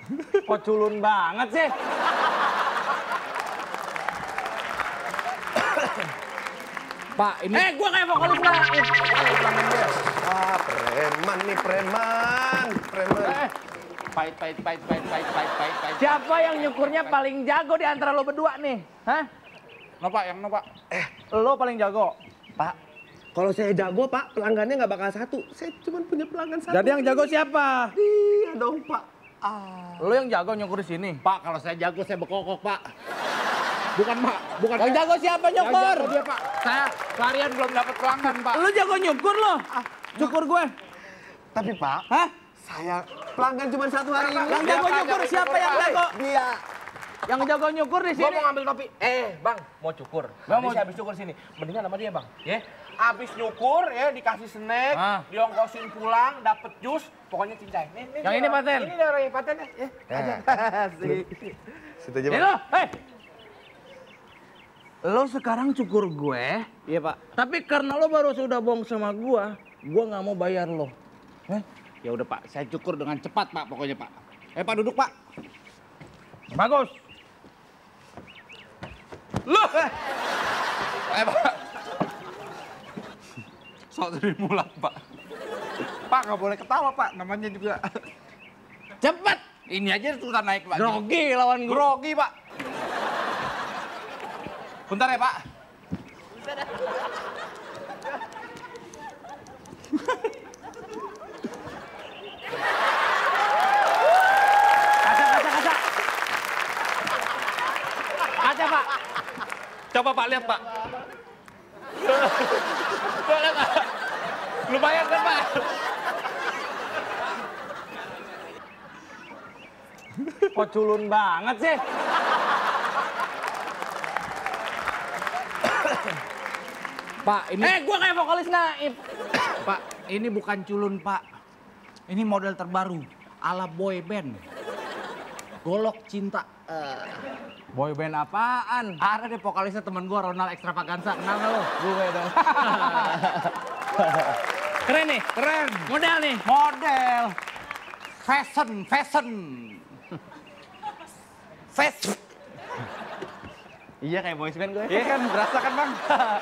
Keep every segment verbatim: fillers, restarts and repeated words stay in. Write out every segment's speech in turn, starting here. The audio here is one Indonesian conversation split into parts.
Kok culun banget sih? Pak, ini... Eh, gua kayak vokalis naif. Ah, preman nih, preman. Preman. Eh, pahit, pahit, pahit, pahit, pahit, pahit, pahit, pahit. Siapa yang nyukurnya paling jago di antara lo berdua nih? Hah? No, Pak, yang no, Pak. Eh, lo paling jago. Pak, kalau saya jago, Pak, pelanggannya nggak bakal satu. Saya cuma punya pelanggan satu. Jadi yang jago siapa? Iya dong, Pak. Ah. Lo yang jago nyukur di sini. Pak, kalau saya jago, saya bekokok, Pak. Bukan, Pak. Bukan. Yang jago siapa Yang nyukur? jago dia, Pak. Saya seharian belum dapat pelanggan, Pak. Lo jago nyukur lo? Cukur gue. Tapi, Pak, Hah? saya pelanggan cuma satu hari ini. Yang jago nyukur siapa yang jago? Dia. Yang jago nyukur di Gua sini. mau ngambil topi. Eh, Bang, mau cukur. Gua Nanti mau- saya habis cukur sini. Mendingan sama dia, Bang. Ya. Habis nyukur ya dikasih snack, Ah. diongkosin pulang, dapet jus, pokoknya cincai. Nih, nih, Yang nih, ini Bang. paten? Ini dari patennya, ya. Asik. Situ aja, Ini Pak. lo, hei. Lo sekarang cukur gue. Iya, Pak. Tapi karena lo baru sudah bohong sama gue, gue nggak mau bayar lo. Eh, ya udah, Pak. Saya cukur dengan cepat, Pak, pokoknya, Pak. Eh, Pak, duduk, Pak. Bagus. Loh! Eh, Pak. Sok dari mulat, Pak. Pak, nggak boleh ketawa, Pak. Namanya juga. Cepet. Ini aja susah naik, Pak. Grogi lawan gue. Grogi, Pak. Bentar ya, Pak. Kaca, kaca, kaca. Kaca, Pak. Coba, Pak, lihat, Pak. Boleh nggak? Lumayan kan, Pak? Kok culun banget sih? Pak, ini... Eh, gue kayak vokalis naif. Pak, ini bukan culun, Pak. Ini model terbaru. Ala boy band. Golok cinta. Eh, Boy band apaan? ada deh vokalisnya temen gua, Ronald Extravaganza. Kenal nggak lo? Gue dong. Keren nih. Keren. Model nih. Model. Fashion, fashion. Fashion. Iya kayak boys band gue. Iya kan, berasa kan, Bang?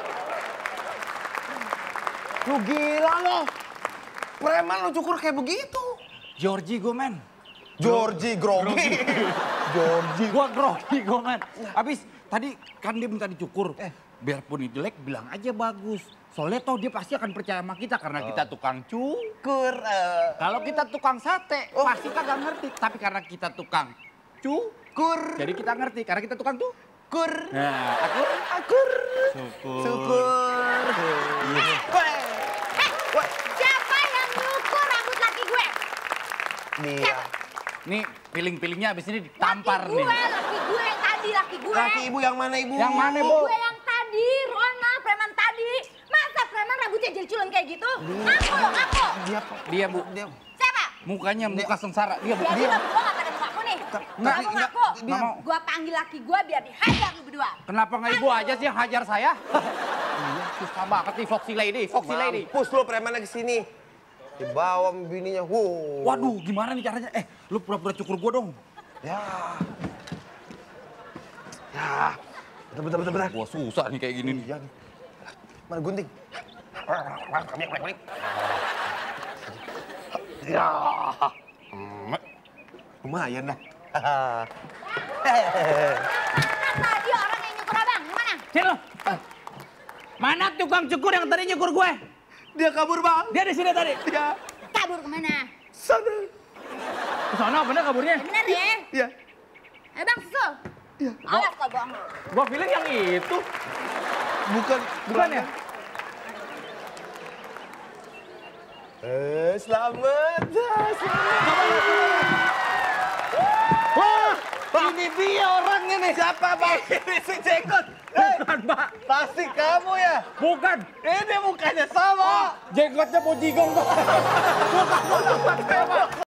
Lu gila lo. Preman lu cukur kayak begitu. Georgie gua, men. Georgie grogi. Georgie. Gua grogi gua, men. Habis tadi kan dia minta dicukur. Eh, biarpun ini jelek, bilang aja bagus. Soalnya toh dia pasti akan percaya sama kita karena kita tukang cukur. eh. Kalau kita tukang sate, pasti kagak ngerti. Tapi karena kita tukang cukur, jadi kita ngerti. Karena kita tukang cukur. Nah, akur, akur. Syukur. Syukur. Eh, siapa yang nyukur rambut laki gue? Dia. Nih, piling-pilingnya abis ini ditampar laki nih. gue, laki gue, tadi laki gue. Laki ibu yang mana, Ibu? Yang mana, Laki Bu? gue yang tadi, Ronald, preman tadi. Masa preman rambutnya jadi culun kayak gitu? Ngaku lo, ngaku. Dia, Dia, Bu. Dia. Siapa? Mukanya muka sengsara. Dia, Bu. Jadi Dia. lo berdua gak pada mukaku nih. Nggak, Ngaku, nggak, ngaku. dia mau. Gue panggil laki gue biar dihajar lu berdua. Kenapa nggak ibu aja sih yang hajar saya? Iya, susah banget nih Foxy Lady, Foxy Lady. Mampus lu premannya ke sini. Dibawa sama bininya. Wow. Waduh, gimana nih caranya? Eh, lu pura-pura cukur gua dong. Ya. Ya. Bentar, bentar, bentar, bentar. Gua susah nih kayak gini nih. Iya nih. Mana gunting? Ya. Hmm. Lumayan dah. Mana tadi orang yang nyukur abang? Yang mana? Sini lo. Mana tukang cukur yang tadi nyukur gue? Dia kabur, Bang. Dia di sini tadi. Ya. Kabur kemana? Sana. Ke sana bener kaburnya. Ya bener ya? Ya. Ayo bang, susul. Iya. Alas kau bohong lu. Gue feeling yang itu. Bukan. Bukan ya? Eh, selamat. Selamat. Wah, Ini dia orangnya nih. Siapa, Bang? Ini si Jenggot. bukan Pak. Pasti kamu ya? Bukan. Ini mukanya sama. Jenggotnya mau jigong Pak. Bukan, bukan, bukan.